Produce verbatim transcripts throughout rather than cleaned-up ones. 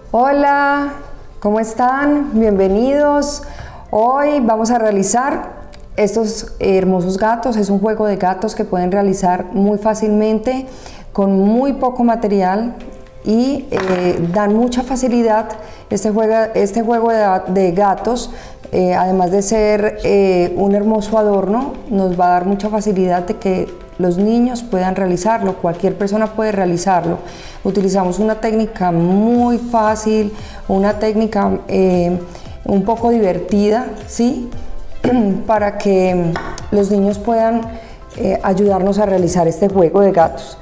Hola, ¿cómo están? Bienvenidos. Hoy vamos a realizar estos hermosos gatos. Es un juego de gatos que pueden realizar muy fácilmente con muy poco material y eh, dan mucha facilidad. Este juego, este juego de, de gatos, eh, además de ser eh, un hermoso adorno, nos va a dar mucha facilidad de que los niños puedan realizarlo, cualquier persona puede realizarlo. Utilizamos una técnica muy fácil, una técnica eh, un poco divertida, ¿sí? Para que los niños puedan eh, ayudarnos a realizar este juego de gatos.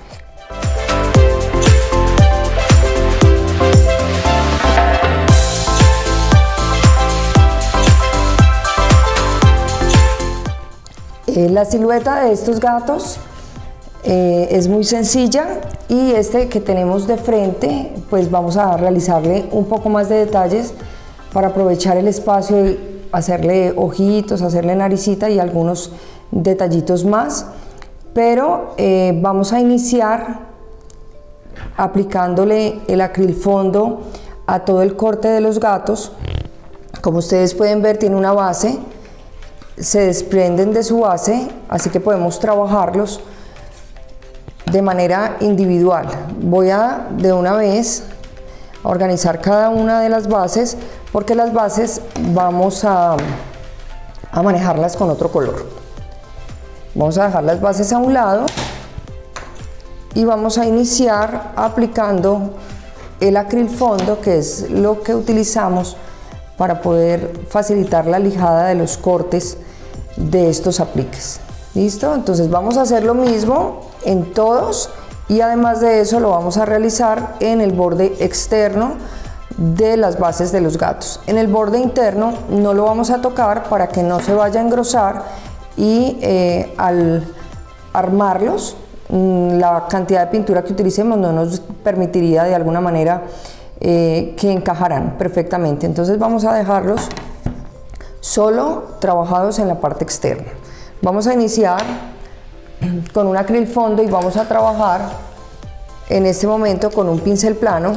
Eh, la silueta de estos gatos eh, es muy sencilla, y este que tenemos de frente, pues vamos a realizarle un poco más de detalles para aprovechar el espacio y hacerle ojitos, hacerle naricita y algunos detallitos más. Pero eh, vamos a iniciar aplicándole el acrilfondo a todo el corte de los gatos. Como ustedes pueden ver, tiene una base, se desprenden de su base, así que podemos trabajarlos de manera individual. Voy a de una vez a organizar cada una de las bases, porque las bases vamos a, a manejarlas con otro color. Vamos a dejar las bases a un lado y vamos a iniciar aplicando el acrilfondo, que es lo que utilizamos para poder facilitar la lijada de los cortes de estos apliques. ¿Listo? Entonces vamos a hacer lo mismo en todos, y además de eso lo vamos a realizar en el borde externo de las bases de los gatos. En el borde interno no lo vamos a tocar para que no se vaya a engrosar, y eh, al armarlos la cantidad de pintura que utilicemos no nos permitiría de alguna manera eh, que encajaran perfectamente. Entonces vamos a dejarlos solo trabajados en la parte externa. Vamos a iniciar con un acrilfondo y vamos a trabajar en este momento con un pincel plano.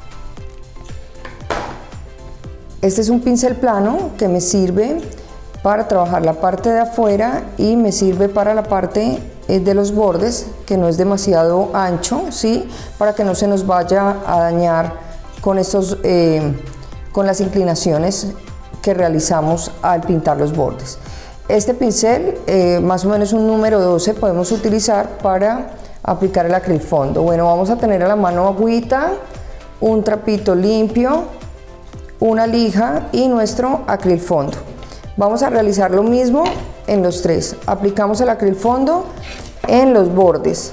Este es un pincel plano que me sirve para trabajar la parte de afuera y me sirve para la parte de los bordes, que no es demasiado ancho, ¿sí? Para que no se nos vaya a dañar con, estos, eh, con las inclinaciones que realizamos al pintar los bordes. Este pincel, eh, más o menos un número doce, podemos utilizar para aplicar el acrilfondo. Bueno, vamos a tener a la mano agüita, un trapito limpio, una lija y nuestro acrilfondo. Vamos a realizar lo mismo en los tres. Aplicamos el acrilfondo en los bordes.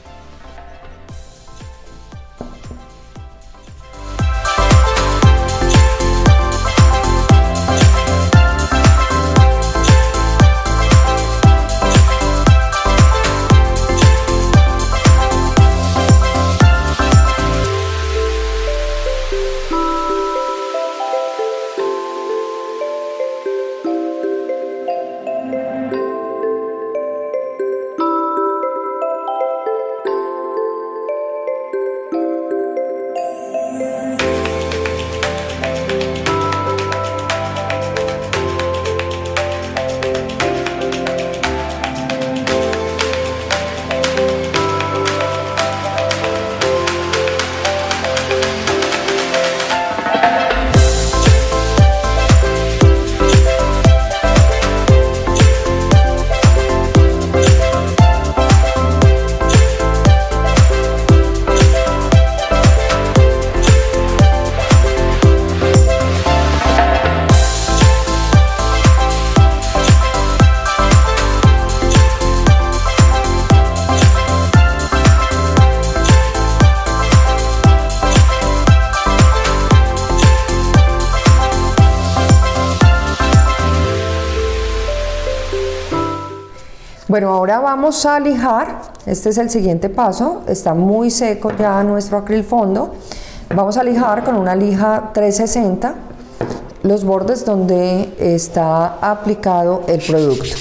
Bueno, ahora vamos a lijar. Este es el siguiente paso. Está muy seco ya nuestro acrilfondo. Vamos a lijar con una lija trescientos sesenta los bordes donde está aplicado el producto.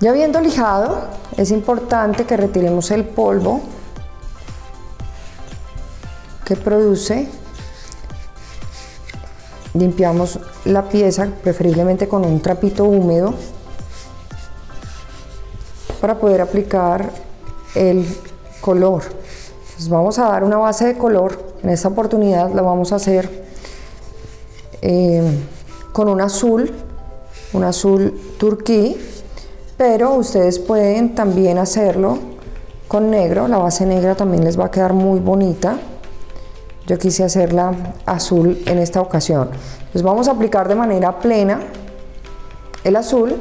Ya habiendo lijado, es importante que retiremos el polvo que produce. Limpiamos la pieza, preferiblemente con un trapito húmedo, para poder aplicar el color. Entonces vamos a dar una base de color. En esta oportunidad la vamos a hacer eh, con un azul, un azul turquí, pero ustedes pueden también hacerlo con negro. La base negra también les va a quedar muy bonita. Yo quise hacerla azul en esta ocasión. Entonces vamos a aplicar de manera plena el azul.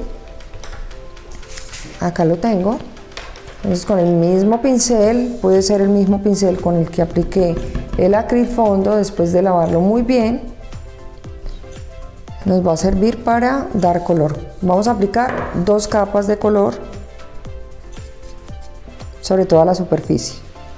Acá lo tengo. Entonces con el mismo pincel, puede ser el mismo pincel con el que apliqué el acrilfondo después de lavarlo muy bien, nos va a servir para dar color. Vamos a aplicar dos capas de color sobre toda la superficie.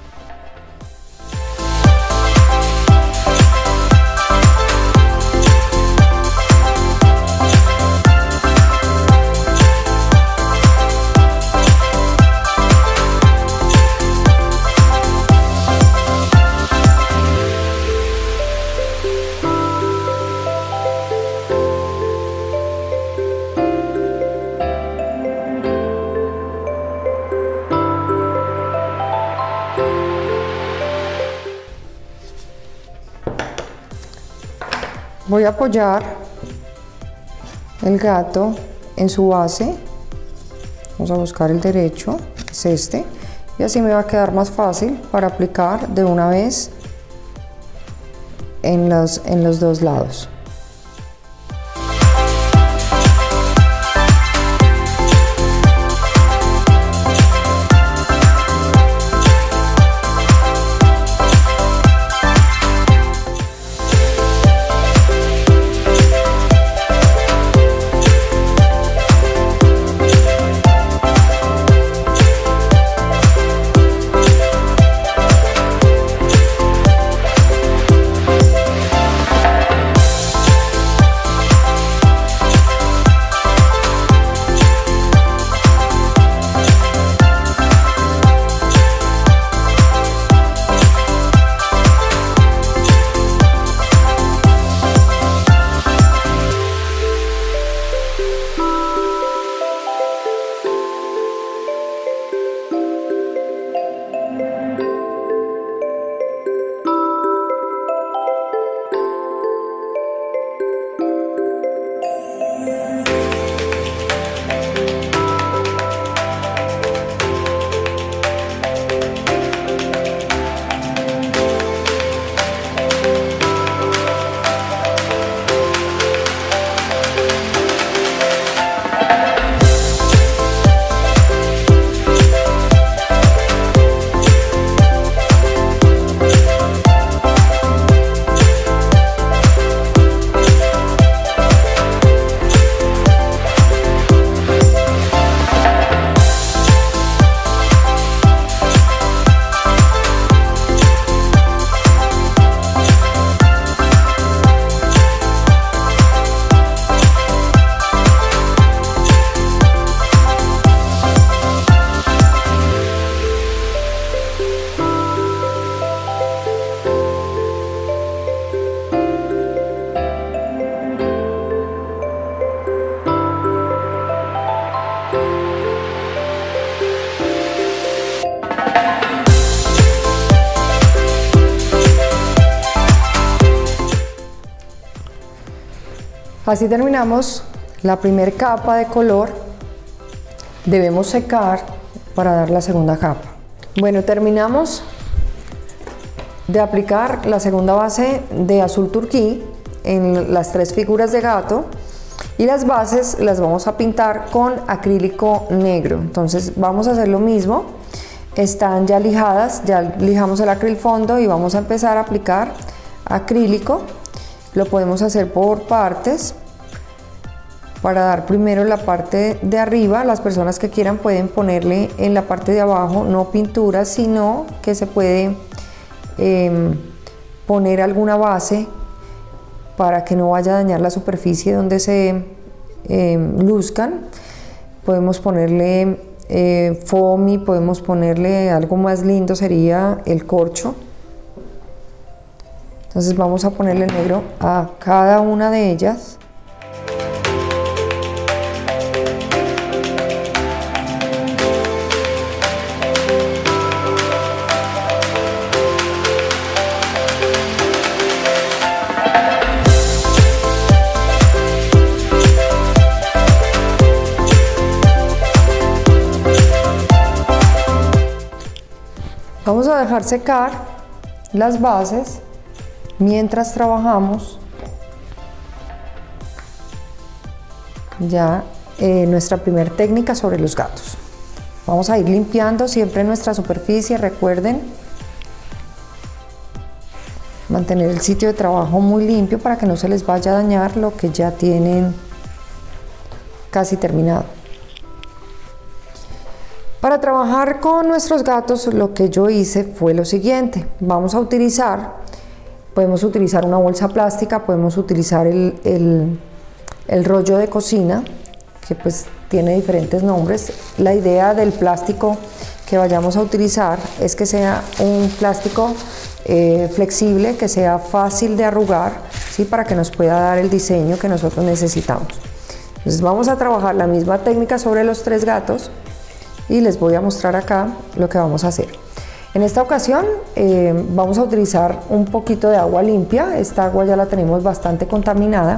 Voy a apoyar el gato en su base. Vamos a buscar el derecho, es este, y así me va a quedar más fácil para aplicar de una vez en los, en los dos lados. Así terminamos la primera capa de color. Debemos secar para dar la segunda capa. Bueno, terminamos de aplicar la segunda base de azul turquí en las tres figuras de gato, y las bases las vamos a pintar con acrílico negro. Entonces vamos a hacer lo mismo. Están ya lijadas, ya lijamos el acrilfondo y vamos a empezar a aplicar acrílico. Lo podemos hacer por partes. Para dar primero la parte de arriba, las personas que quieran pueden ponerle en la parte de abajo no pintura, sino que se puede eh, poner alguna base para que no vaya a dañar la superficie donde se eh, luzcan. podemos ponerle eh, foamy, podemos ponerle algo más lindo, sería el corcho. Entonces vamos a ponerle negro a cada una de ellas. Vamos a dejar secar las bases mientras trabajamos ya eh, nuestra primera técnica sobre los gatos. Vamos a ir limpiando siempre nuestra superficie. Recuerden mantener el sitio de trabajo muy limpio para que no se les vaya a dañar lo que ya tienen casi terminado. Para trabajar con nuestros gatos, lo que yo hice fue lo siguiente. Vamos a utilizar, podemos utilizar una bolsa plástica, podemos utilizar el, el, el rollo de cocina, que pues tiene diferentes nombres. La idea del plástico que vayamos a utilizar es que sea un plástico eh, flexible, que sea fácil de arrugar, ¿sí? Para que nos pueda dar el diseño que nosotros necesitamos. Entonces vamos a trabajar la misma técnica sobre los tres gatos. Y les voy a mostrar acá lo que vamos a hacer. En esta ocasión eh, vamos a utilizar un poquito de agua limpia. Esta agua ya la tenemos bastante contaminada.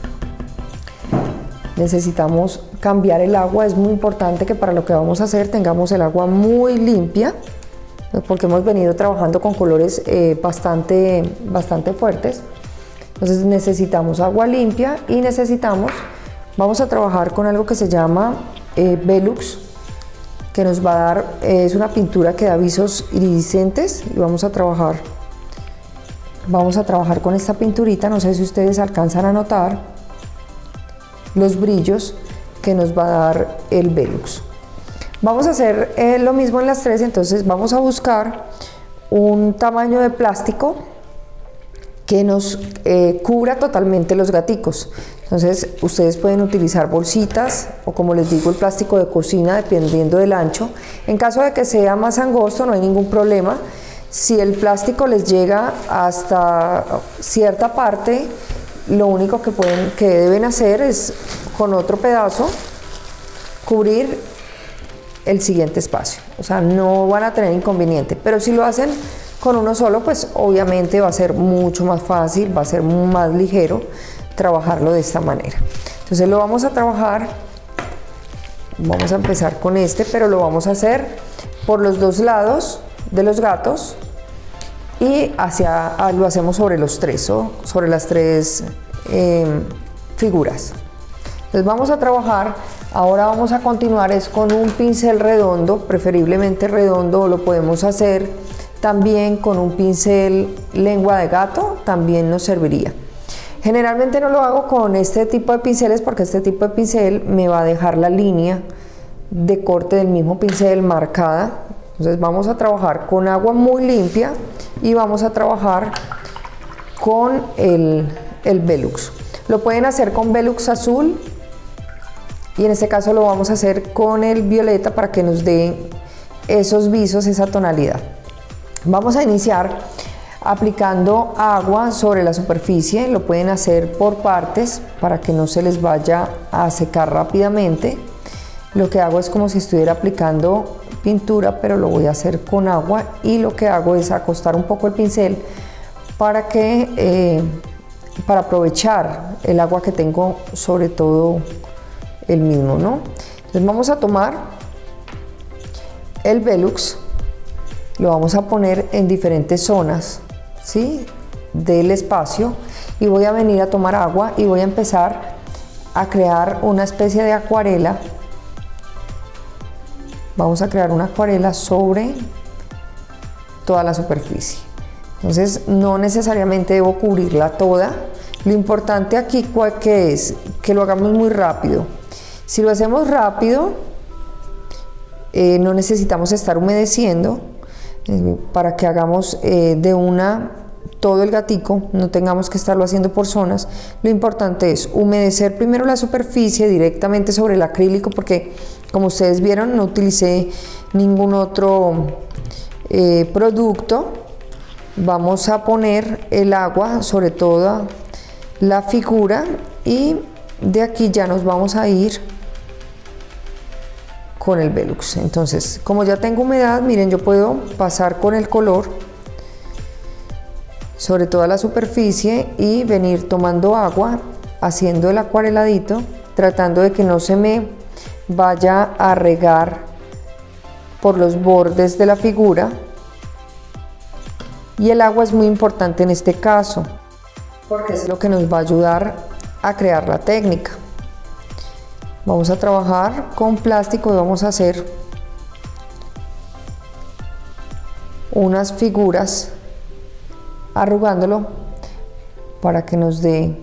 Necesitamos cambiar el agua. Es muy importante que para lo que vamos a hacer tengamos el agua muy limpia, porque hemos venido trabajando con colores eh, bastante, bastante fuertes. Entonces necesitamos agua limpia y necesitamos, vamos a trabajar con algo que se llama eh, Velux, que nos va a dar, eh, es una pintura que da visos iridiscentes, y vamos a trabajar vamos a trabajar con esta pinturita. No sé si ustedes alcanzan a notar los brillos que nos va a dar el Velux. Vamos a hacer eh, lo mismo en las tres. Entonces vamos a buscar un tamaño de plástico que nos eh, cubra totalmente los gaticos. Entonces ustedes pueden utilizar bolsitas o, como les digo, el plástico de cocina, dependiendo del ancho. En caso de que sea más angosto no hay ningún problema. Si el plástico les llega hasta cierta parte, lo único que, pueden, que deben hacer es con otro pedazo cubrir el siguiente espacio. O sea, no van a tener inconveniente, pero si lo hacen con uno solo, pues obviamente va a ser mucho más fácil, va a ser más ligero trabajarlo de esta manera. Entonces lo vamos a trabajar, vamos a empezar con este, pero lo vamos a hacer por los dos lados de los gatos y hacia, lo hacemos sobre los tres, o sobre las tres eh, figuras. Entonces vamos a trabajar, ahora vamos a continuar es con un pincel redondo, preferiblemente redondo, o lo podemos hacer también con un pincel lengua de gato, también nos serviría. Generalmente no lo hago con este tipo de pinceles porque este tipo de pincel me va a dejar la línea de corte del mismo pincel marcada. Entonces vamos a trabajar con agua muy limpia y vamos a trabajar con el, el Velux. Lo pueden hacer con Velux azul y en este caso lo vamos a hacer con el violeta para que nos dé esos visos, esa tonalidad. Vamos a iniciar aplicando agua sobre la superficie. Lo pueden hacer por partes para que no se les vaya a secar rápidamente. Lo que hago es como si estuviera aplicando pintura, pero lo voy a hacer con agua, y lo que hago es acostar un poco el pincel para que eh, para aprovechar el agua que tengo sobre todo el mismo, ¿no? Entonces vamos a tomar el Velux, lo vamos a poner en diferentes zonas, ¿sí?, del espacio, y voy a venir a tomar agua y voy a empezar a crear una especie de acuarela. Vamos a crear una acuarela sobre toda la superficie. Entonces no necesariamente debo cubrirla toda. Lo importante aquí, ¿cuál que es? Que lo hagamos muy rápido. Si lo hacemos rápido, eh, no necesitamos estar humedeciendo eh, para que hagamos eh, de una todo el gatico, no tengamos que estarlo haciendo por zonas. Lo importante es humedecer primero la superficie directamente sobre el acrílico, porque como ustedes vieron no utilicé ningún otro eh, producto. Vamos a poner el agua sobre toda la figura y de aquí ya nos vamos a ir con el Velux. Entonces, como ya tengo humedad, miren, yo puedo pasar con el color sobre toda la superficie y venir tomando agua, haciendo el acuareladito, tratando de que no se me vaya a regar por los bordes de la figura. Y el agua es muy importante en este caso, porque es lo que nos va a ayudar a crear la técnica. Vamos a trabajar con plástico y vamos a hacer unas figuras arrugándolo para que nos dé,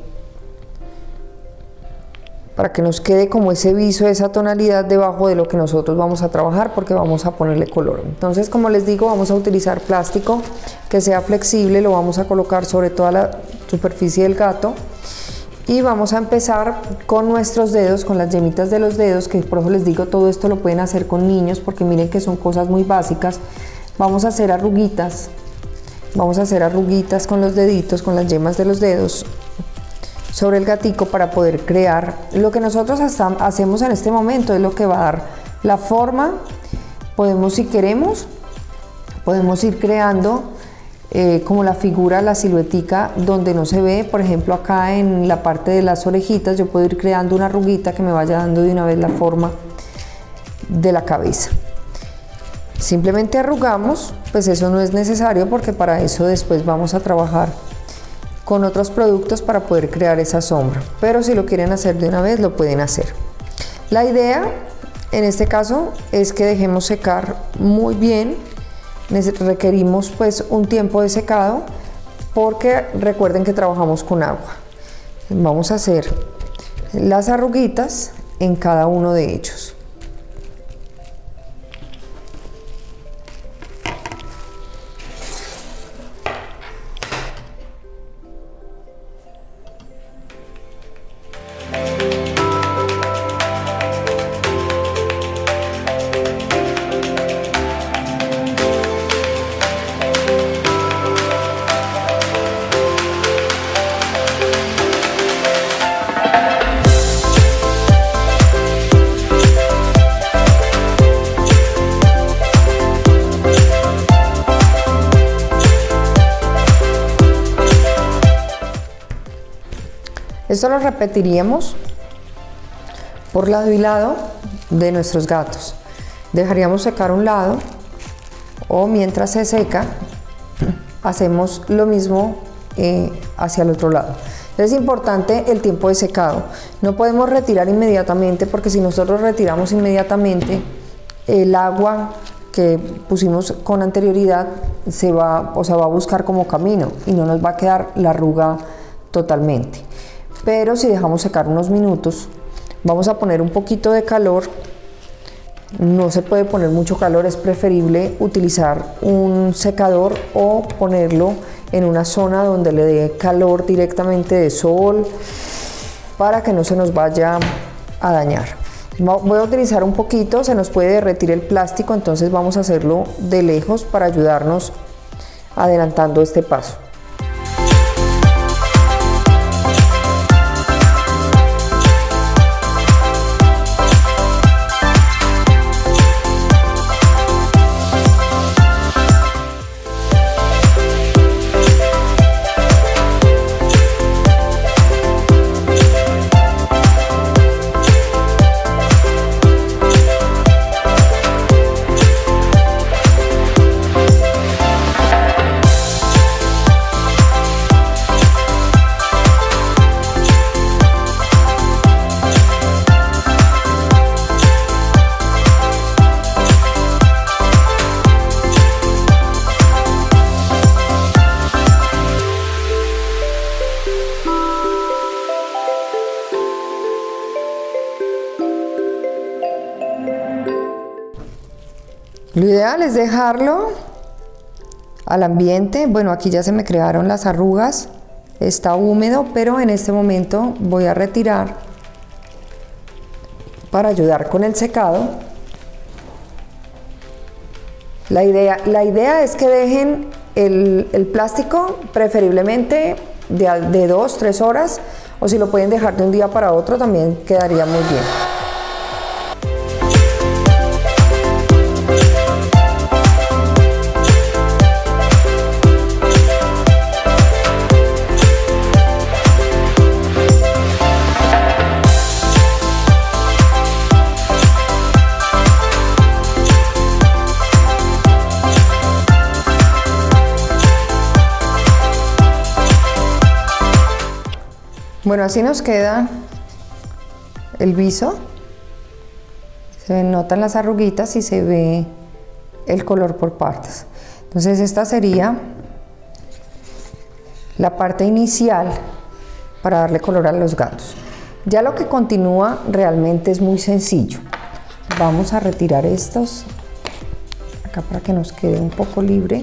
para que nos quede como ese viso, esa tonalidad debajo de lo que nosotros vamos a trabajar, porque vamos a ponerle color. Entonces, como les digo, vamos a utilizar plástico que sea flexible, lo vamos a colocar sobre toda la superficie del gato. Y vamos a empezar con nuestros dedos, con las yemitas de los dedos, que por eso les digo, todo esto lo pueden hacer con niños, porque miren que son cosas muy básicas. Vamos a hacer arruguitas, vamos a hacer arruguitas con los deditos, con las yemas de los dedos, sobre el gatico para poder crear lo que nosotros hasta hacemos en este momento, es lo que va a dar la forma. Podemos, si queremos, podemos ir creando Eh, como la figura, la siluetica donde no se ve. Por ejemplo, acá en la parte de las orejitas yo puedo ir creando una arruguita que me vaya dando de una vez la forma de la cabeza. Simplemente arrugamos, pues eso no es necesario, porque para eso después vamos a trabajar con otros productos para poder crear esa sombra, pero si lo quieren hacer de una vez lo pueden hacer. La idea en este caso es que dejemos secar muy bien. Requerimos pues un tiempo de secado, porque recuerden que trabajamos con agua. Vamos a hacer las arruguitas en cada uno de ellos. Esto lo repetiríamos por lado y lado de nuestros gatos. Dejaríamos secar un lado, o mientras se seca hacemos lo mismo eh, hacia el otro lado. Es importante el tiempo de secado. No podemos retirar inmediatamente, porque si nosotros retiramos inmediatamente, el agua que pusimos con anterioridad se va, o sea, va a buscar como camino y no nos va a quedar la arruga totalmente. Pero si dejamos secar unos minutos, vamos a poner un poquito de calor. No se puede poner mucho calor, es preferible utilizar un secador o ponerlo en una zona donde le dé calor directamente de sol, para que no se nos vaya a dañar. Voy a utilizar un poquito, se nos puede derretir el plástico, entonces vamos a hacerlo de lejos para ayudarnos adelantando este paso. Lo ideal es dejarlo al ambiente. Bueno, aquí ya se me crearon las arrugas, está húmedo, pero en este momento voy a retirar para ayudar con el secado. La idea, la idea es que dejen el, el plástico preferiblemente de, de dos, tres horas, o si lo pueden dejar de un día para otro también quedaría muy bien. Bueno, así nos queda el viso. Se notan las arruguitas y se ve el color por partes. Entonces esta sería la parte inicial para darle color a los gatos. Ya lo que continúa realmente es muy sencillo. Vamos a retirar estos acá para que nos quede un poco libre.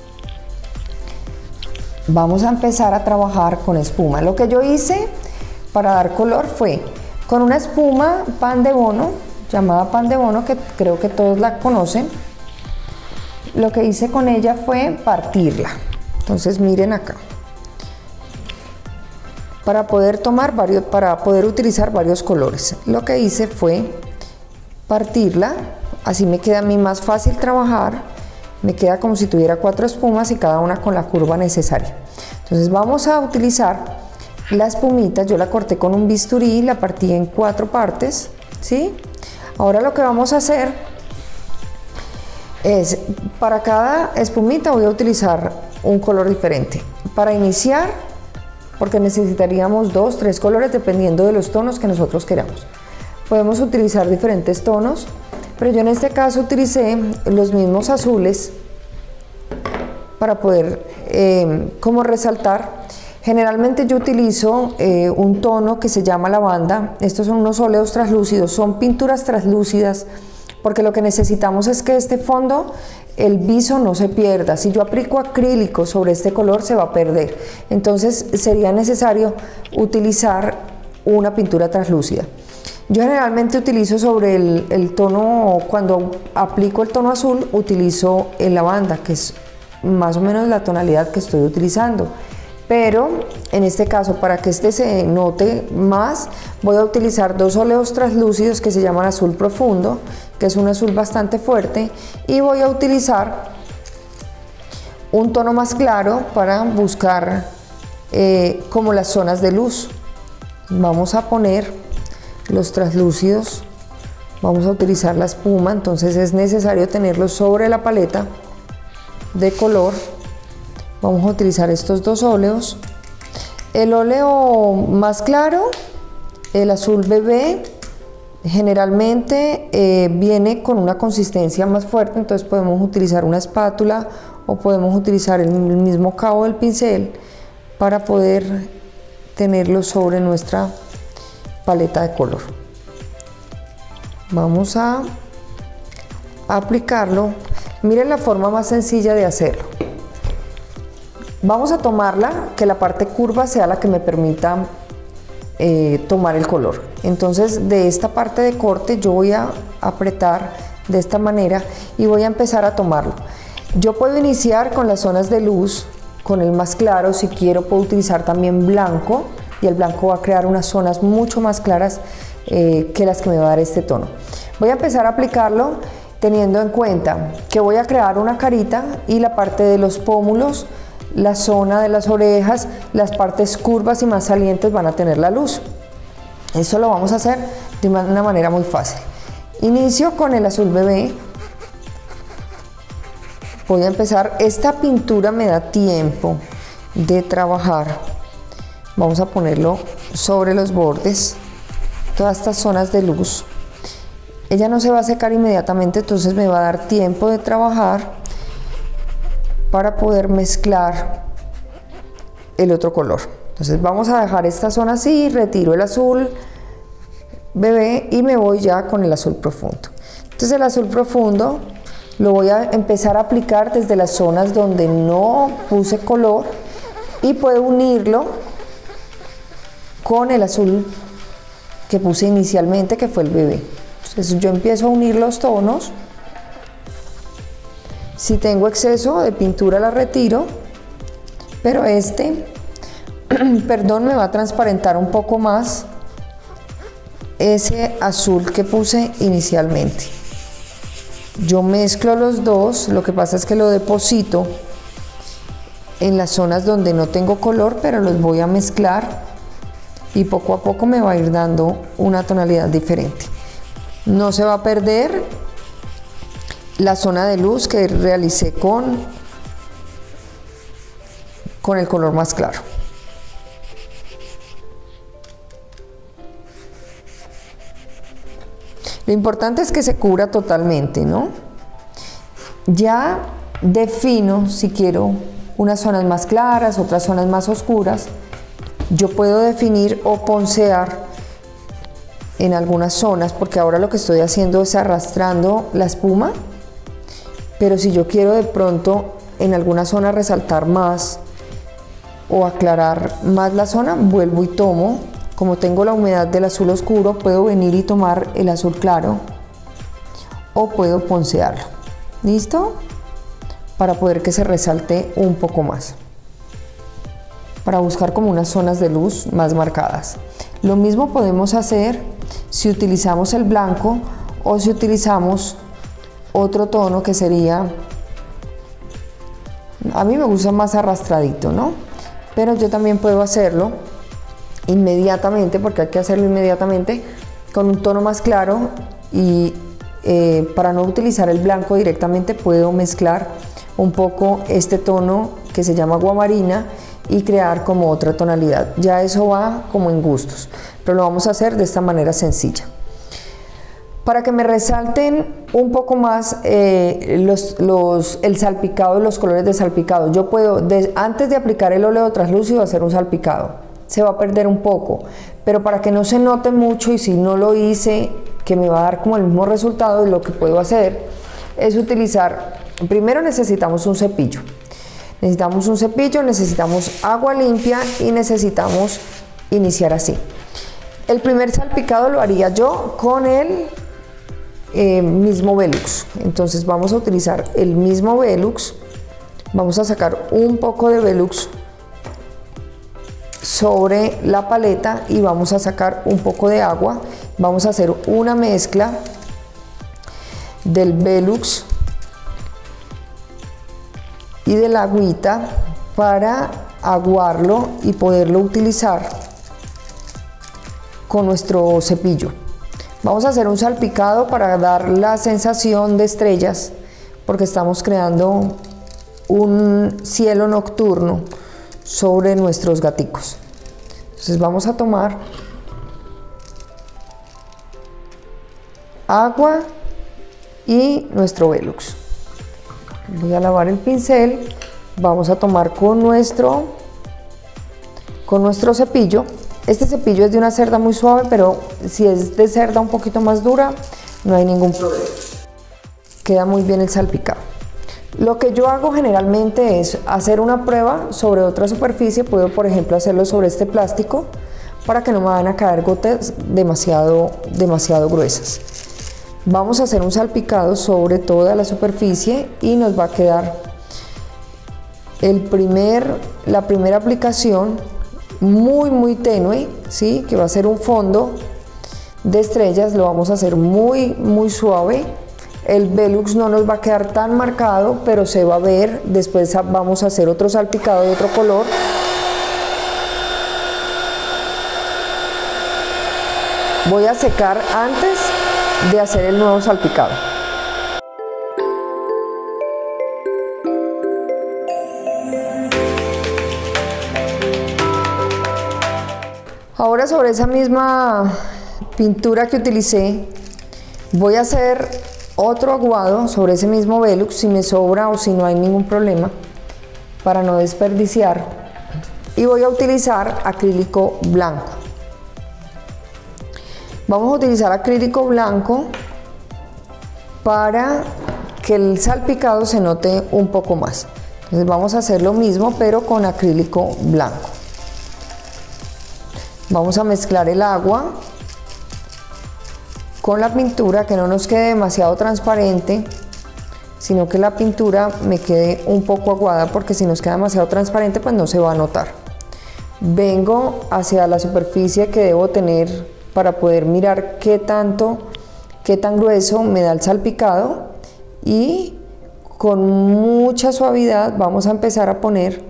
Vamos a empezar a trabajar con espuma. Lo que yo hice para dar color fue con una espuma pan de bono, llamada pan de bono, que creo que todos la conocen. Lo que hice con ella fue partirla. Entonces miren acá. Para poder tomar varios, para poder utilizar varios colores, lo que hice fue partirla. Así me queda a mí más fácil trabajar. Me queda como si tuviera cuatro espumas y cada una con la curva necesaria. Entonces vamos a utilizar la espumita. Yo la corté con un bisturí, la partí en cuatro partes, ¿sí? Ahora lo que vamos a hacer es, para cada espumita voy a utilizar un color diferente. Para iniciar, porque necesitaríamos dos, tres colores dependiendo de los tonos que nosotros queramos. Podemos utilizar diferentes tonos, pero yo en este caso utilicé los mismos azules para poder eh, como resaltar. Generalmente yo utilizo eh, un tono que se llama lavanda. Estos son unos óleos translúcidos, son pinturas translúcidas, porque lo que necesitamos es que este fondo, el viso, no se pierda. Si yo aplico acrílico sobre este color se va a perder, entonces sería necesario utilizar una pintura translúcida. Yo generalmente utilizo sobre el, el tono, cuando aplico el tono azul, utilizo el lavanda, que es más o menos la tonalidad que estoy utilizando. Pero en este caso, para que este se note más, voy a utilizar dos óleos translúcidos que se llaman azul profundo, que es un azul bastante fuerte, y voy a utilizar un tono más claro para buscar eh, como las zonas de luz. Vamos a poner los translúcidos, vamos a utilizar la espuma, entonces es necesario tenerlos sobre la paleta de color. Vamos a utilizar estos dos óleos, el óleo más claro, el azul bebé, generalmente eh, viene con una consistencia más fuerte, entonces podemos utilizar una espátula o podemos utilizar el mismo cabo del pincel para poder tenerlo sobre nuestra paleta de color. Vamos a aplicarlo. Miren la forma más sencilla de hacerlo. Vamos a tomarla, que la parte curva sea la que me permita eh, tomar el color. Entonces de esta parte de corte yo voy a apretar de esta manera y voy a empezar a tomarlo. Yo puedo iniciar con las zonas de luz, con el más claro. Si quiero puedo utilizar también blanco, y el blanco va a crear unas zonas mucho más claras eh, que las que me va a dar este tono. Voy a empezar a aplicarlo teniendo en cuenta que voy a crear una carita y la parte de los pómulos, la zona de las orejas, las partes curvas y más salientes van a tener la luz. Eso lo vamos a hacer de una manera muy fácil. Inicio con el azul bebé. Voy a empezar, esta pintura me da tiempo de trabajar. Vamos a ponerlo sobre los bordes, todas estas zonas de luz. Ella no se va a secar inmediatamente, entonces me va a dar tiempo de trabajar para poder mezclar el otro color. Entonces vamos a dejar esta zona así, retiro el azul bebé y me voy ya con el azul profundo. Entonces el azul profundo Lo voy a empezar a aplicar desde las zonas donde no puse color y puedo unirlo con el azul que puse inicialmente, que fue el bebé. Entonces yo empiezo a unir los tonos. Si tengo exceso de pintura la retiro, pero este, perdón, me va a transparentar un poco más ese azul que puse inicialmente. Yo mezclo los dos, lo que pasa es que lo deposito en las zonas donde no tengo color, pero los voy a mezclar y poco a poco me va a ir dando una tonalidad diferente. No se va a perder la zona de luz que realicé con, con el color más claro. Lo importante es que se cubra totalmente, ¿no? Ya defino si quiero unas zonas más claras, otras zonas más oscuras. Yo puedo definir o poncear en algunas zonas, porque ahora lo que estoy haciendo es arrastrando la espuma, pero si yo quiero de pronto en alguna zona resaltar más o aclarar más la zona, vuelvo y tomo. Como tengo la humedad del azul oscuro, puedo venir y tomar el azul claro o puedo poncearlo. ¿Listo? Para poder que se resalte un poco más, para buscar como unas zonas de luz más marcadas. Lo mismo podemos hacer si utilizamos el blanco o si utilizamos otro tono que sería, a mí me gusta más arrastradito, ¿no? Pero yo también puedo hacerlo inmediatamente, porque hay que hacerlo inmediatamente con un tono más claro y eh, para no utilizar el blanco directamente puedo mezclar un poco este tono que se llama aguamarina y crear como otra tonalidad. Ya eso va como en gustos, pero lo vamos a hacer de esta manera sencilla. Para que me resalten un poco más eh, los, los, el salpicado, los colores de salpicado, yo puedo, de, antes de aplicar el óleo translúcido, hacer un salpicado. Se va a perder un poco, pero para que no se note mucho y si no lo hice, que me va a dar como el mismo resultado, lo que puedo hacer es utilizar, primero necesitamos un cepillo. Necesitamos un cepillo, necesitamos agua limpia y necesitamos iniciar así. El primer salpicado lo haría yo con el eh, mismo Velux. Entonces vamos a utilizar el mismo Velux, vamos a sacar un poco de Velux sobre la paleta y vamos a sacar un poco de agua. Vamos a hacer una mezcla del Velux y de la agüita para aguarlo y poderlo utilizar con nuestro cepillo. Vamos a hacer un salpicado para dar la sensación de estrellas, porque estamos creando un cielo nocturno sobre nuestros gaticos. Entonces vamos a tomar agua y nuestro Velux. Voy a lavar el pincel, vamos a tomar con nuestro, con nuestro cepillo. Este cepillo es de una cerda muy suave, pero si es de cerda un poquito más dura, no hay ningún problema. Queda muy bien el salpicado. Lo que yo hago generalmente es hacer una prueba sobre otra superficie. Puedo, por ejemplo, hacerlo sobre este plástico para que no me vayan a caer gotas demasiado, demasiado gruesas. Vamos a hacer un salpicado sobre toda la superficie y nos va a quedar el primer, la primera aplicación muy muy tenue, ¿sí? Que va a ser un fondo de estrellas. Lo vamos a hacer muy muy suave. El Velux no nos va a quedar tan marcado, pero se va a ver. Después vamos a hacer otro salpicado de otro color. Voy a secar antes de hacer el nuevo salpicado. Ahora sobre esa misma pintura que utilicé, voy a hacer otro aguado sobre ese mismo Velux, si me sobra o si no hay ningún problema, para no desperdiciar. Y voy a utilizar acrílico blanco. Vamos a utilizar acrílico blanco para que el salpicado se note un poco más. Entonces vamos a hacer lo mismo pero con acrílico blanco. Vamos a mezclar el agua con la pintura, que no nos quede demasiado transparente, sino que la pintura me quede un poco aguada, porque si nos queda demasiado transparente pues no se va a notar. Vengo hacia la superficie que debo tener para poder mirar qué tanto, qué tan grueso me da el salpicado, y con mucha suavidad vamos a empezar a poner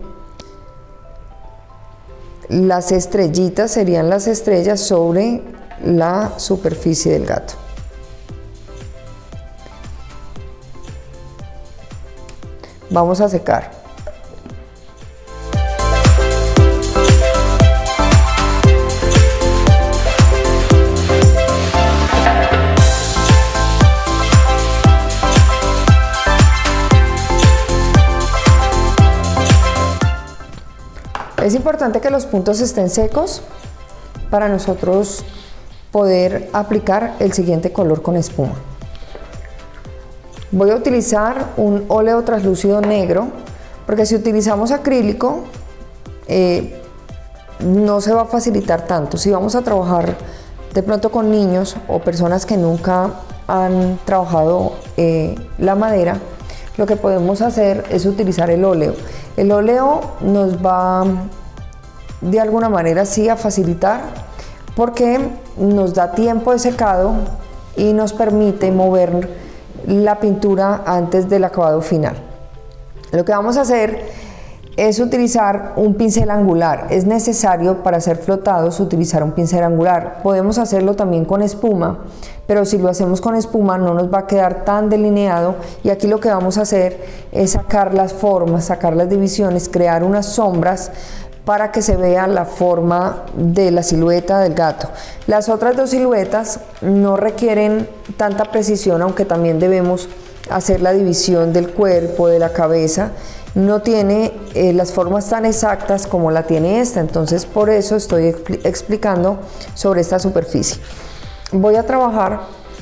las estrellitas, serían las estrellas sobre la superficie del gato. Vamos a secar. Es importante que los puntos estén secos para nosotros poder aplicar el siguiente color con espuma. Voy a utilizar un óleo translúcido negro, porque si utilizamos acrílico eh, no se va a facilitar tanto. Si vamos a trabajar de pronto con niños o personas que nunca han trabajado eh, la madera, lo que podemos hacer es utilizar el óleo. El óleo nos va de alguna manera sí a facilitar, porque nos da tiempo de secado y nos permite mover la pintura antes del acabado final. Lo que vamos a hacer es utilizar un pincel angular. Es necesario para hacer flotados utilizar un pincel angular. Podemos hacerlo también con espuma, pero si lo hacemos con espuma no nos va a quedar tan delineado, y aquí lo que vamos a hacer es sacar las formas, sacar las divisiones, crear unas sombras para que se vea la forma de la silueta del gato. Las otras dos siluetas no requieren tanta precisión, aunque también debemos hacer la división del cuerpo, de la cabeza. No tiene eh, las formas tan exactas como la tiene esta, entonces por eso estoy expl- explicando sobre esta superficie. Voy a trabajar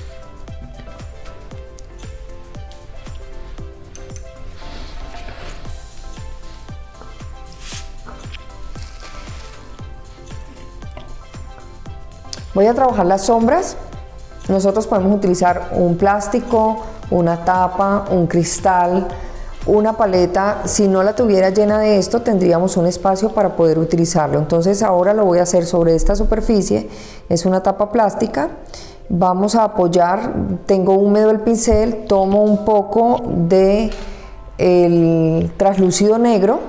voy a trabajar las sombras. Nosotros podemos utilizar un plástico, una tapa, un cristal, una paleta. Si no la tuviera llena de esto, tendríamos un espacio para poder utilizarlo. Entonces ahora lo voy a hacer sobre esta superficie. Es una tapa plástica. Vamos a apoyar, tengo húmedo el pincel, tomo un poco de el translúcido negro.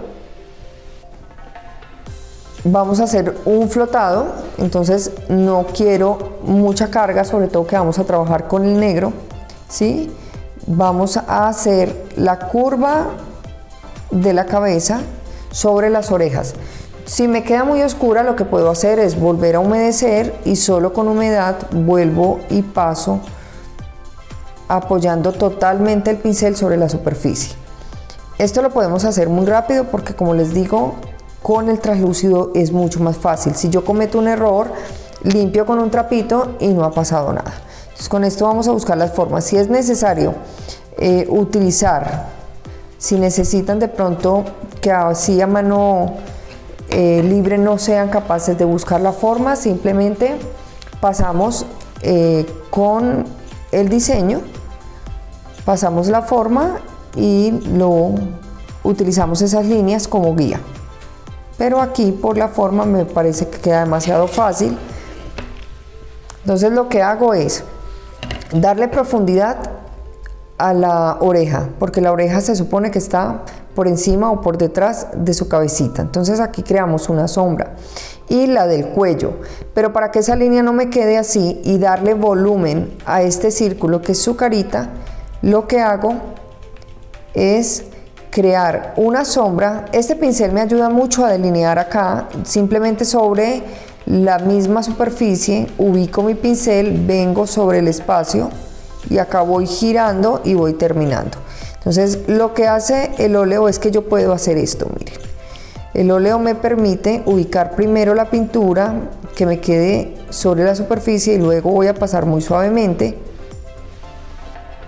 Vamos a hacer un flotado, entonces no quiero mucha carga, sobre todo que vamos a trabajar con el negro, ¿sí? Vamos a hacer la curva de la cabeza sobre las orejas. Si me queda muy oscura, lo que puedo hacer es volver a humedecer, y solo con humedad vuelvo y paso apoyando totalmente el pincel sobre la superficie. Esto lo podemos hacer muy rápido porque, como les digo, con el translúcido es mucho más fácil. Si yo cometo un error, limpio con un trapito y no ha pasado nada. Entonces con esto vamos a buscar las formas. Si es necesario eh, utilizar, si necesitan de pronto que así a mano eh, libre no sean capaces de buscar la forma, simplemente pasamos eh, con el diseño, pasamos la forma y lo utilizamos esas líneas como guía. Pero aquí por la forma me parece que queda demasiado fácil. Entonces lo que hago es darle profundidad a la oreja, porque la oreja se supone que está por encima o por detrás de su cabecita. Entonces aquí creamos una sombra, y la del cuello. Pero para que esa línea no me quede así y darle volumen a este círculo que es su carita, lo que hago es crear una sombra. Este pincel me ayuda mucho a delinear acá. Simplemente sobre la misma superficie ubico mi pincel, vengo sobre el espacio y acá voy girando y voy terminando. Entonces lo que hace el óleo es que yo puedo hacer esto, miren. El óleo me permite ubicar primero la pintura que me quede sobre la superficie, y luego voy a pasar muy suavemente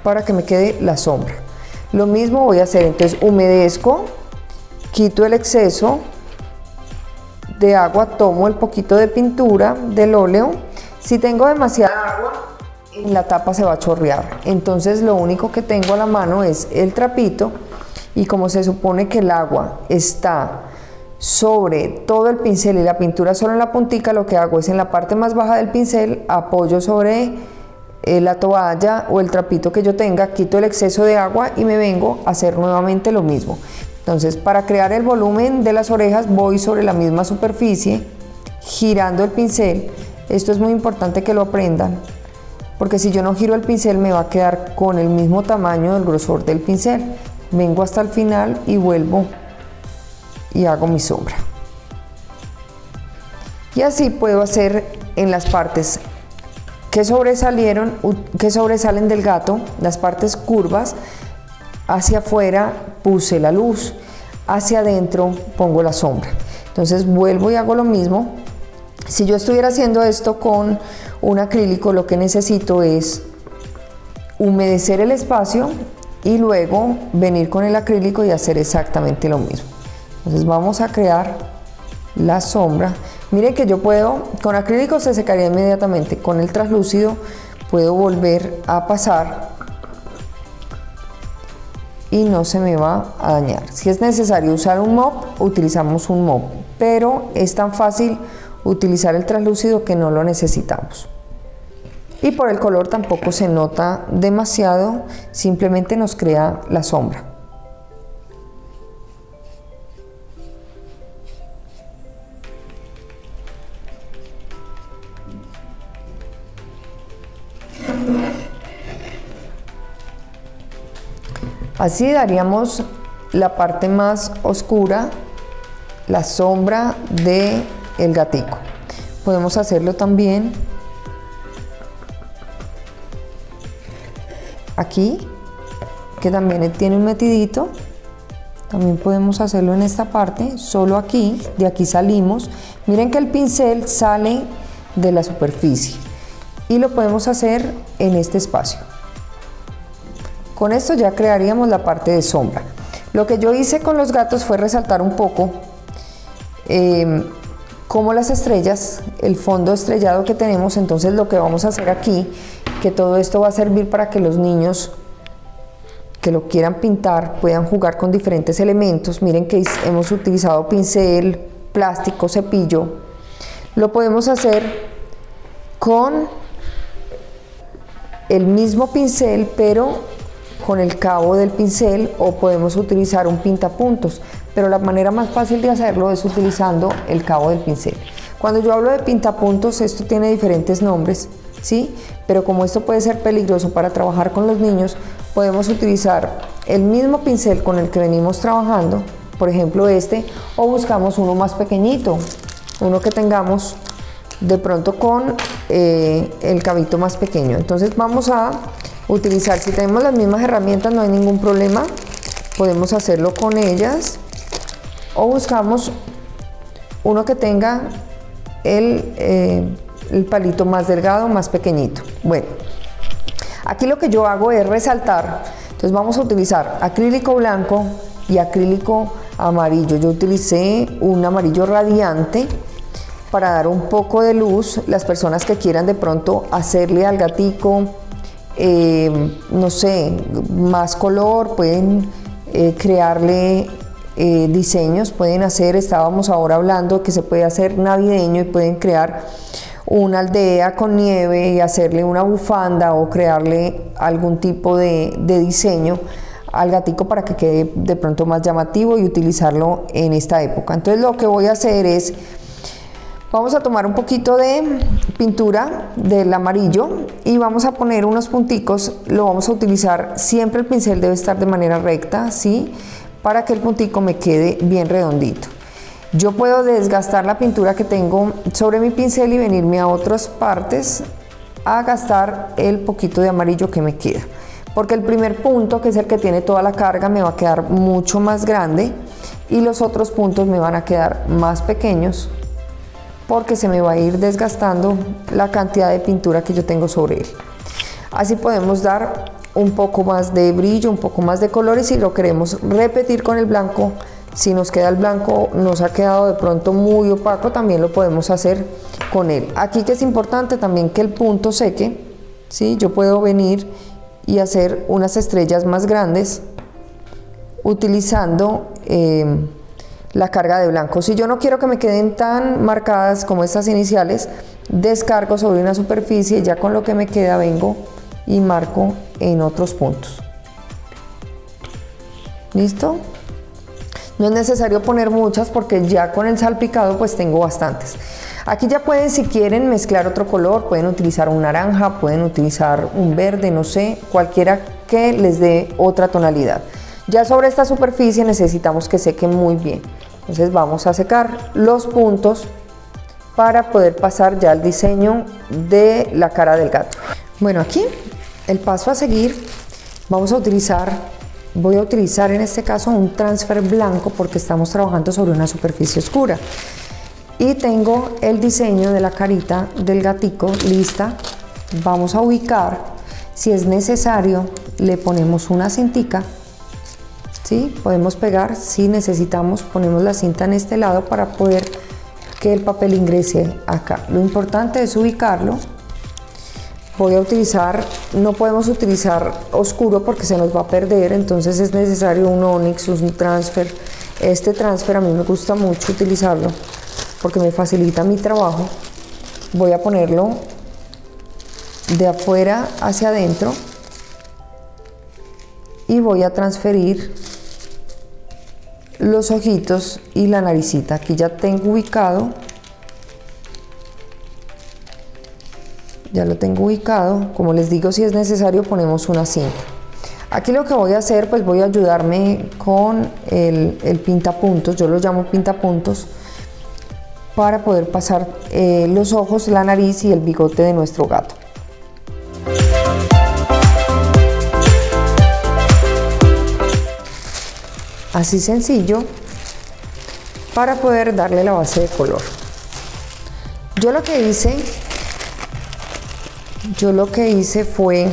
para que me quede la sombra. Lo mismo voy a hacer, entonces humedezco, quito el exceso de agua, tomo el poquito de pintura del óleo. Si tengo demasiada agua, en la tapa se va a chorrear, entonces lo único que tengo a la mano es el trapito, y como se supone que el agua está sobre todo el pincel y la pintura solo en la puntica, lo que hago es en la parte más baja del pincel apoyo sobre eh, la toalla o el trapito que yo tenga, quito el exceso de agua y me vengo a hacer nuevamente lo mismo. Entonces, para crear el volumen de las orejas voy sobre la misma superficie girando el pincel. Esto es muy importante que lo aprendan, porque si yo no giro el pincel me va a quedar con el mismo tamaño del grosor del pincel. Vengo hasta el final y vuelvo y hago mi sombra. Y así puedo hacer en las partes que sobresalieron, que sobresalen del gato, las partes curvas. Hacia afuera puse la luz, hacia adentro pongo la sombra. Entonces vuelvo y hago lo mismo. Si yo estuviera haciendo esto con un acrílico, lo que necesito es humedecer el espacio y luego venir con el acrílico y hacer exactamente lo mismo. Entonces vamos a crear la sombra. Miren que yo puedo, con acrílico se secaría inmediatamente, con el translúcido puedo volver a pasar y no se me va a dañar. Si es necesario usar un mop, utilizamos un mop, pero es tan fácil utilizar el translúcido que no lo necesitamos. Y por el color tampoco se nota demasiado, simplemente nos crea la sombra. Así daríamos la parte más oscura, la sombra de el gatico. Podemos hacerlo también aquí, que también tiene un metidito. También podemos hacerlo en esta parte, solo aquí, de aquí salimos. Miren que el pincel sale de la superficie y lo podemos hacer en este espacio. Con esto ya crearíamos la parte de sombra. Lo que yo hice con los gatos fue resaltar un poco eh, como las estrellas, el fondo estrellado que tenemos. Entonces lo que vamos a hacer aquí, que todo esto va a servir para que los niños que lo quieran pintar puedan jugar con diferentes elementos. Miren que hemos utilizado pincel, plástico, cepillo. Lo podemos hacer con el mismo pincel, pero con el cabo del pincel, o podemos utilizar un pintapuntos, pero la manera más fácil de hacerlo es utilizando el cabo del pincel. Cuando yo hablo de pintapuntos, esto tiene diferentes nombres, ¿sí? Pero como esto puede ser peligroso para trabajar con los niños, podemos utilizar el mismo pincel con el que venimos trabajando, por ejemplo este, o buscamos uno más pequeñito, uno que tengamos de pronto con eh, el cabito más pequeño. Entonces vamos a utilizar, si tenemos las mismas herramientas no hay ningún problema, podemos hacerlo con ellas, o buscamos uno que tenga el, eh, el palito más delgado, más pequeñito. Bueno, aquí lo que yo hago es resaltar. Entonces vamos a utilizar acrílico blanco y acrílico amarillo. Yo utilicé un amarillo radiante para dar un poco de luz. Las personas que quieran de pronto hacerle al gatico Eh, no sé, más color, pueden eh, crearle eh, diseños, pueden hacer, estábamos ahora hablando que se puede hacer navideño y pueden crear una aldea con nieve y hacerle una bufanda o crearle algún tipo de, de diseño al gatico para que quede de pronto más llamativo y utilizarlo en esta época. Entonces lo que voy a hacer es, vamos a tomar un poquito de pintura del amarillo y vamos a poner unos punticos. Lo vamos a utilizar, siempre el pincel debe estar de manera recta, ¿sí? Para que el puntico me quede bien redondito. Yo puedo desgastar la pintura que tengo sobre mi pincel y venirme a otras partes a gastar el poquito de amarillo que me queda. Porque el primer punto, que es el que tiene toda la carga, me va a quedar mucho más grande y los otros puntos me van a quedar más pequeños, porque se me va a ir desgastando la cantidad de pintura que yo tengo sobre él. Así podemos dar un poco más de brillo, un poco más de color, y si lo queremos repetir con el blanco, si nos queda el blanco, nos ha quedado de pronto muy opaco, también lo podemos hacer con él. Aquí que es importante también que el punto seque, ¿sí? Yo puedo venir y hacer unas estrellas más grandes utilizando eh, la carga de blanco. Si yo no quiero que me queden tan marcadas como estas iniciales, descargo sobre una superficie y ya con lo que me queda vengo y marco en otros puntos. ¿Listo? No es necesario poner muchas porque ya con el salpicado pues tengo bastantes. Aquí ya pueden, si quieren, mezclar otro color, pueden utilizar un naranja, pueden utilizar un verde, no sé, cualquiera que les dé otra tonalidad. Ya sobre esta superficie necesitamos que seque muy bien. Entonces vamos a secar los puntos para poder pasar ya al diseño de la cara del gato. Bueno, aquí el paso a seguir, vamos a utilizar, voy a utilizar en este caso un transfer blanco porque estamos trabajando sobre una superficie oscura. Y tengo el diseño de la carita del gatico lista. Vamos a ubicar, si es necesario, le ponemos una cintica, ¿sí? Podemos pegar, si necesitamos, ponemos la cinta en este lado para poder que el papel ingrese acá. Lo importante es ubicarlo. Voy a utilizar, no podemos utilizar oscuro porque se nos va a perder, entonces es necesario un Onyx, un transfer. Este transfer a mí me gusta mucho utilizarlo porque me facilita mi trabajo. Voy a ponerlo de afuera hacia adentro y voy a transferir los ojitos y la naricita. Aquí ya tengo ubicado, ya lo tengo ubicado. Como les digo, si es necesario ponemos una cinta. Aquí lo que voy a hacer, pues voy a ayudarme con el, el pintapuntos, yo lo llamo pintapuntos, para poder pasar eh, los ojos, la nariz y el bigote de nuestro gato. Así sencillo, para poder darle la base de color. Yo lo que hice, yo lo que hice fue,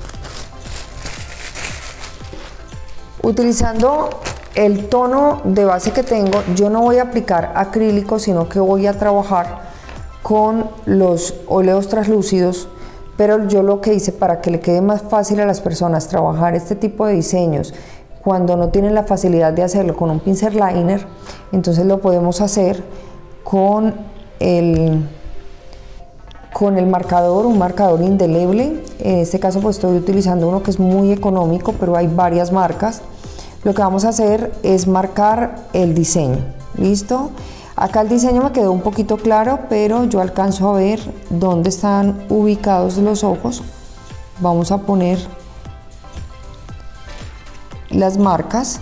utilizando el tono de base que tengo, yo no voy a aplicar acrílico, sino que voy a trabajar con los óleos translúcidos, pero yo lo que hice para que le quede más fácil a las personas trabajar este tipo de diseños, cuando no tienen la facilidad de hacerlo con un pincel liner, entonces lo podemos hacer con el, con el marcador, un marcador indeleble. En este caso pues estoy utilizando uno que es muy económico, pero hay varias marcas. Lo que vamos a hacer es marcar el diseño. ¿Listo? Acá el diseño me quedó un poquito claro, pero yo alcanzo a ver dónde están ubicados los ojos. Vamos a poner las marcas.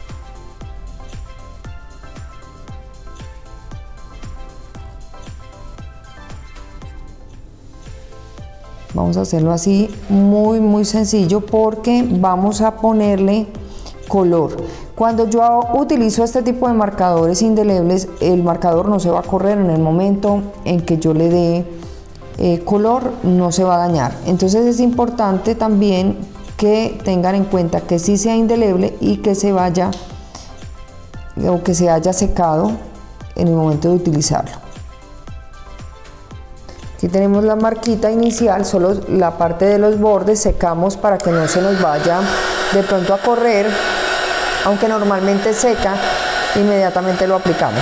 Vamos a hacerlo así, muy muy sencillo, porque vamos a ponerle color. Cuando yo utilizo este tipo de marcadores indelebles, el marcador no se va a correr en el momento en que yo le dé eh, color, no se va a dañar. Entonces es importante también que tengan en cuenta que sí sea indeleble y que se vaya o que se haya secado en el momento de utilizarlo. Aquí tenemos la marquita inicial, solo la parte de los bordes secamos para que no se nos vaya de pronto a correr, aunque normalmente seca, inmediatamente lo aplicamos.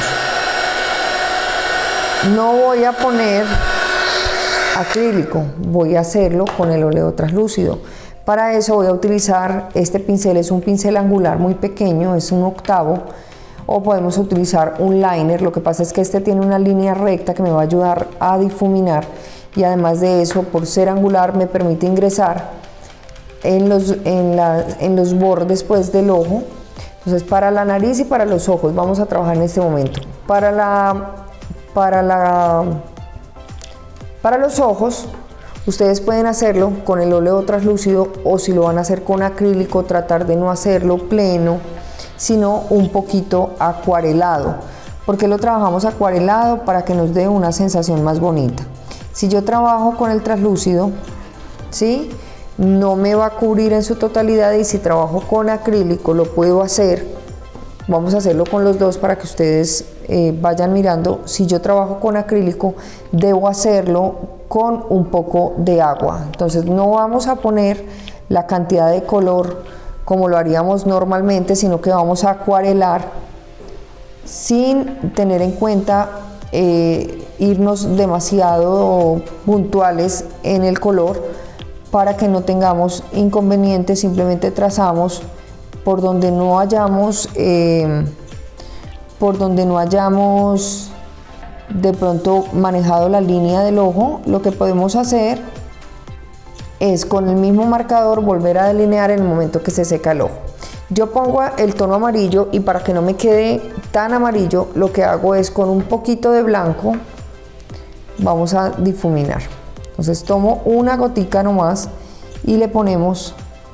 No voy a poner acrílico, voy a hacerlo con el óleo translúcido. Para eso voy a utilizar este pincel, es un pincel angular muy pequeño, es un octavo, o podemos utilizar un liner. Lo que pasa es que este tiene una línea recta que me va a ayudar a difuminar, y además de eso, por ser angular, me permite ingresar en los, en la, en los bordes pues del ojo. Entonces, para la nariz y para los ojos vamos a trabajar en este momento. Para, la, para, la, para los ojos, ustedes pueden hacerlo con el óleo translúcido, o si lo van a hacer con acrílico, tratar de no hacerlo pleno, sino un poquito acuarelado. ¿Por qué lo trabajamos acuarelado? Para que nos dé una sensación más bonita. Si yo trabajo con el translúcido, ¿sí? no me va a cubrir en su totalidad, y si trabajo con acrílico lo puedo hacer. Vamos a hacerlo con los dos para que ustedes eh, vayan mirando. Si yo trabajo con acrílico, debo hacerlo con un poco de agua. Entonces no vamos a poner la cantidad de color como lo haríamos normalmente, sino que vamos a acuarelar sin tener en cuenta eh, irnos demasiado puntuales en el color, para que no tengamos inconvenientes. Simplemente trazamos por donde no hayamos eh, por donde no hayamos de pronto manejado la línea del ojo. Lo que podemos hacer es con el mismo marcador volver a delinear en el momento que se seca el ojo. Yo pongo el tono amarillo, y para que no me quede tan amarillo, lo que hago es con un poquito de blanco vamos a difuminar. Entonces tomo una gotica nomás y le ponemos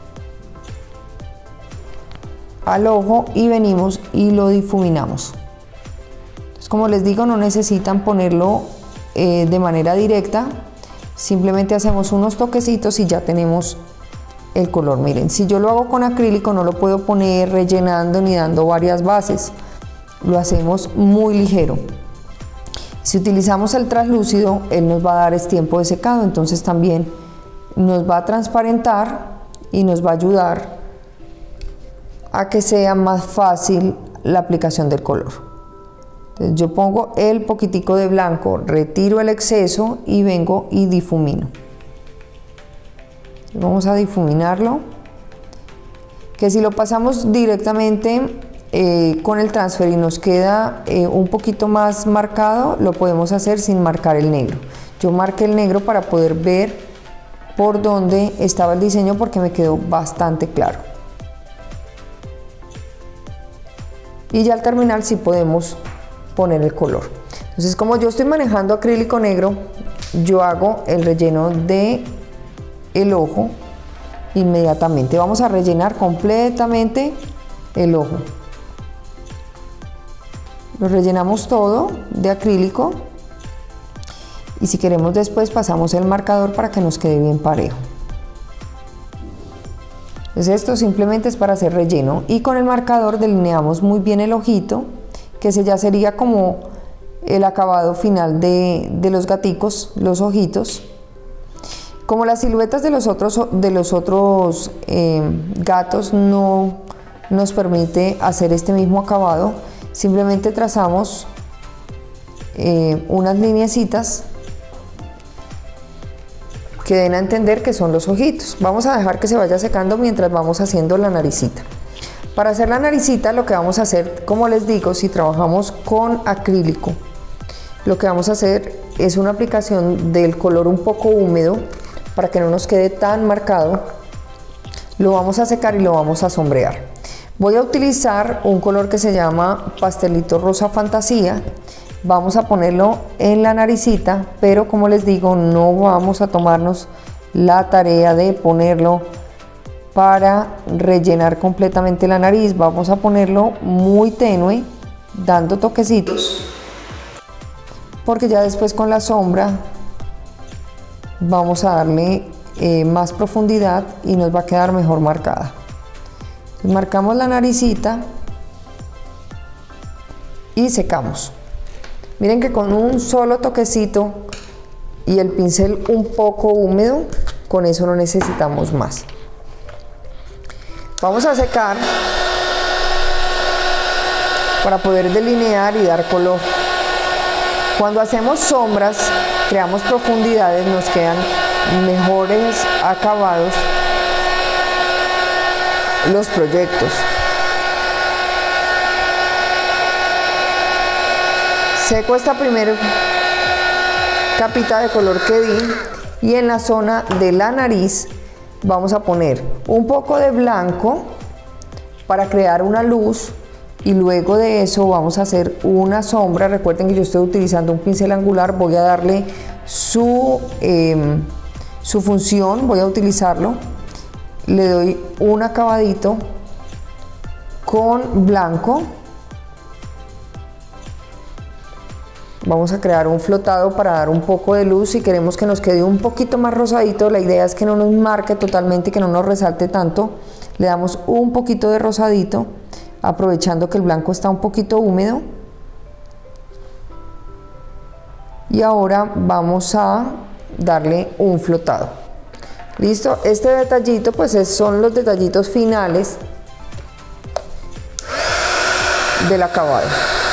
al ojo y venimos y lo difuminamos. Entonces, como les digo, no necesitan ponerlo eh, de manera directa, simplemente hacemos unos toquecitos y ya tenemos el color. Miren, si yo lo hago con acrílico no lo puedo poner rellenando ni dando varias bases, lo hacemos muy ligero. Si utilizamos el translúcido, él nos va a dar es tiempo de secado, entonces también nos va a transparentar y nos va a ayudar a que sea más fácil la aplicación del color. Entonces yo pongo el poquitico de blanco, retiro el exceso y vengo y difumino. Vamos a difuminarlo, que si lo pasamos directamente Eh, con el transfer y nos queda eh, un poquito más marcado, lo podemos hacer sin marcar el negro. Yo marqué el negro para poder ver por dónde estaba el diseño, porque me quedó bastante claro. Y ya al terminar sí podemos poner el color. Entonces, como yo estoy manejando acrílico negro, yo hago el relleno de el ojo inmediatamente. Vamos a rellenar completamente el ojo. Lo rellenamos todo de acrílico, y si queremos después pasamos el marcador para que nos quede bien parejo. Entonces esto simplemente es para hacer relleno, y con el marcador delineamos muy bien el ojito, que ese ya sería como el acabado final de, de los gaticos, los ojitos. Como las siluetas de los otros, de los otros eh, gatos no nos permite hacer este mismo acabado, simplemente trazamos eh, unas lineecitas que den a entender que son los ojitos. Vamos a dejar que se vaya secando mientras vamos haciendo la naricita. Para hacer la naricita, lo que vamos a hacer, como les digo, si trabajamos con acrílico, lo que vamos a hacer es una aplicación del color un poco húmedo para que no nos quede tan marcado. Lo vamos a secar y lo vamos a sombrear. Voy a utilizar un color que se llama pastelito rosa fantasía. Vamos a ponerlo en la naricita, pero como les digo, no vamos a tomarnos la tarea de ponerlo para rellenar completamente la nariz. Vamos a ponerlo muy tenue, dando toquecitos, porque ya después con la sombra vamos a darle eh, más profundidad y nos va a quedar mejor marcada. Marcamos la naricita y secamos. Miren que con un solo toquecito y el pincel un poco húmedo, con eso no necesitamos más. Vamos a secar para poder delinear y dar color. Cuando hacemos sombras, creamos profundidades, nos quedan mejores acabados los proyectos. Seco esta primera capita de color que di, y en la zona de la nariz vamos a poner un poco de blanco para crear una luz, y luego de eso vamos a hacer una sombra. Recuerden que yo estoy utilizando un pincel angular, voy a darle su, eh, su función, voy a utilizarlo. Le doy un acabadito con blanco, Vamos a crear un flotado para dar un poco de luz. Si queremos que nos quede un poquito más rosadito, la idea es que no nos marque totalmente y que no nos resalte tanto. Le damos un poquito de rosadito, aprovechando que el blanco está un poquito húmedo. Y ahora vamos a darle un flotado. Listo, este detallito pues es, son los detallitos finales del acabado.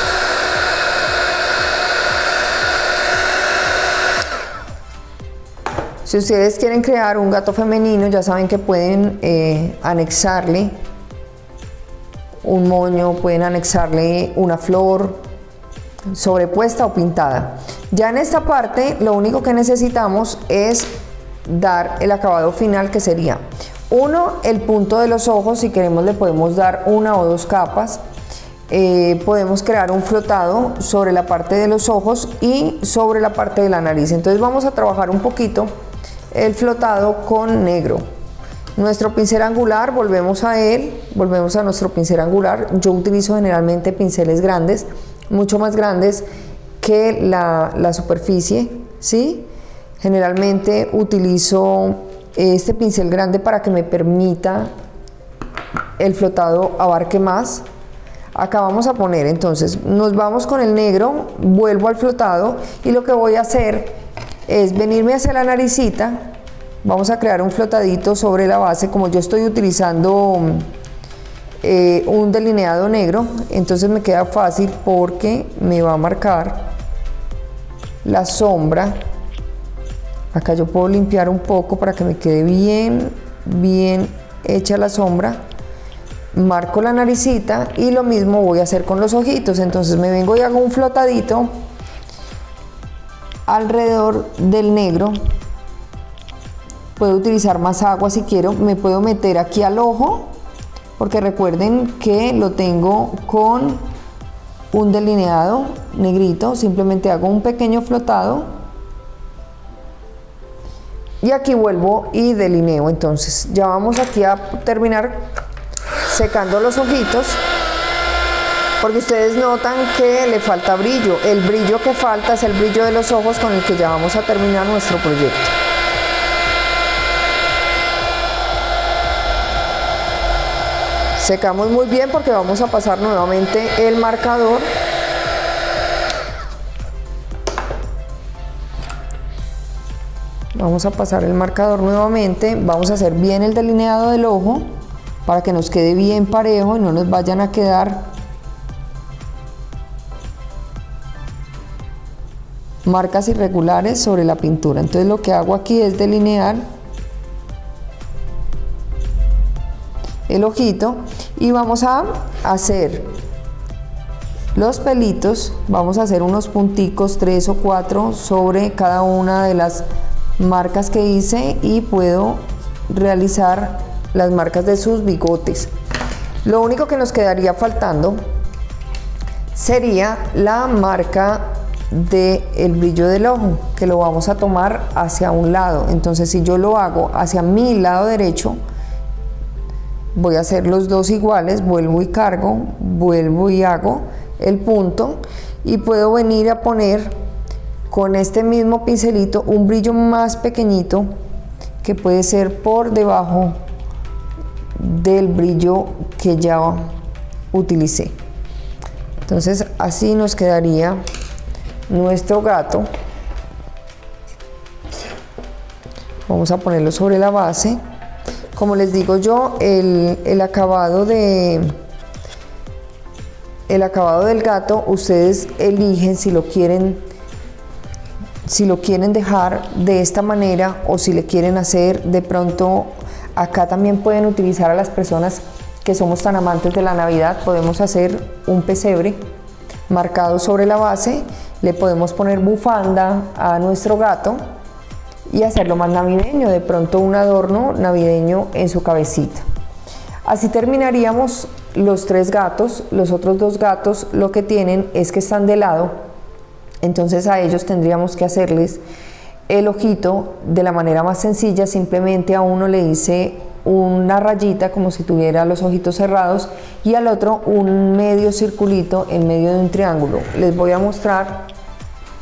Si ustedes quieren crear un gato femenino, ya saben que pueden eh, anexarle un moño, pueden anexarle una flor sobrepuesta o pintada. Ya en esta parte lo único que necesitamos es dar el acabado final, que sería uno, el punto de los ojos. Si queremos le podemos dar una o dos capas. Eh, podemos crear un flotado sobre la parte de los ojos y sobre la parte de la nariz. Entonces vamos a trabajar un poquito el flotado con negro. Nuestro pincel angular, volvemos a él, volvemos a nuestro pincel angular. Yo utilizo generalmente pinceles grandes, mucho más grandes que la, la superficie, ¿sí? Generalmente utilizo este pincel grande para que me permita el flotado abarque más. Acá vamos a poner, entonces nos vamos con el negro, vuelvo al flotado y lo que voy a hacer es venirme hacia la naricita. Vamos a crear un flotadito sobre la base. Como yo estoy utilizando eh, un delineado negro, entonces me queda fácil porque me va a marcar la sombra. Acá yo puedo limpiar un poco para que me quede bien, bien hecha la sombra. Marco la naricita y lo mismo voy a hacer con los ojitos. Entonces me vengo y hago un flotadito alrededor del negro. Puedo utilizar más agua si quiero. Me puedo meter aquí al ojo, porque recuerden que lo tengo con un delineado negrito. Simplemente hago un pequeño flotado y aquí vuelvo y delineo. Entonces ya vamos aquí a terminar secando los ojitos, porque ustedes notan que le falta brillo. El brillo que falta es el brillo de los ojos, con el que ya vamos a terminar nuestro proyecto. Secamos muy bien porque vamos a pasar nuevamente el marcador. Vamos a pasar el marcador nuevamente. Vamos a hacer bien el delineado del ojo para que nos quede bien parejo y no nos vayan a quedar marcas irregulares sobre la pintura. Entonces lo que hago aquí es delinear el ojito y vamos a hacer los pelitos. Vamos a hacer unos punticos, tres o cuatro, sobre cada una de las marcas que hice, y puedo realizar las marcas de sus bigotes. Lo único que nos quedaría faltando sería la marca del brillo del ojo, que lo vamos a tomar hacia un lado. Entonces si yo lo hago hacia mi lado derecho, voy a hacer los dos iguales, vuelvo y cargo, vuelvo y hago el punto, y puedo venir a poner con este mismo pincelito un brillo más pequeñito, que puede ser por debajo del brillo que ya utilicé. Entonces así nos quedaría nuestro gato. Vamos a ponerlo sobre la base. Como les digo yo, el, el acabado de el acabado del gato, ustedes eligen si lo quieren si lo quieren dejar de esta manera o si le quieren hacer de pronto. Acá también pueden utilizar, a las personas que somos tan amantes de la Navidad, podemos hacer un pesebre marcado sobre la base, le podemos poner bufanda a nuestro gato y hacerlo más navideño, de pronto un adorno navideño en su cabecita. Así terminaríamos los tres gatos. Los otros dos gatos lo que tienen es que están de lado, entonces a ellos tendríamos que hacerles el ojito de la manera más sencilla. Simplemente a uno le hice una rayita como si tuviera los ojitos cerrados, y al otro un medio circulito en medio de un triángulo. Les voy a mostrar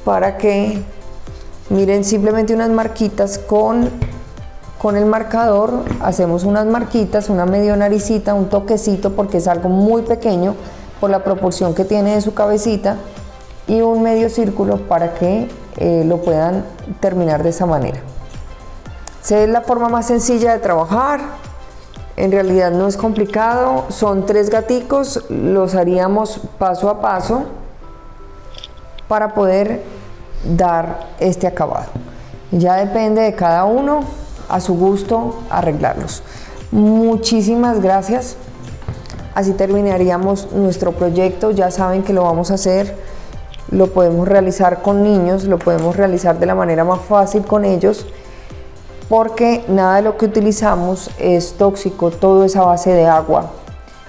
para que miren simplemente unas marquitas con, con el marcador. Hacemos unas marquitas, una medio naricita, un toquecito porque es algo muy pequeño por la proporción que tiene de su cabecita, y un medio círculo para que eh, lo puedan terminar de esa manera. Esa es la forma más sencilla de trabajar. En realidad no es complicado, son tres gaticos, los haríamos paso a paso para poder dar este acabado. Ya depende de cada uno, a su gusto, arreglarlos. Muchísimas gracias. Así terminaríamos nuestro proyecto. Ya saben que lo vamos a hacer, lo podemos realizar con niños, lo podemos realizar de la manera más fácil con ellos, porque nada de lo que utilizamos es tóxico, todo es a base de agua.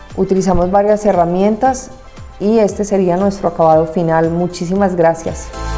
Utilizamos varias herramientas y este sería nuestro acabado final. Muchísimas gracias.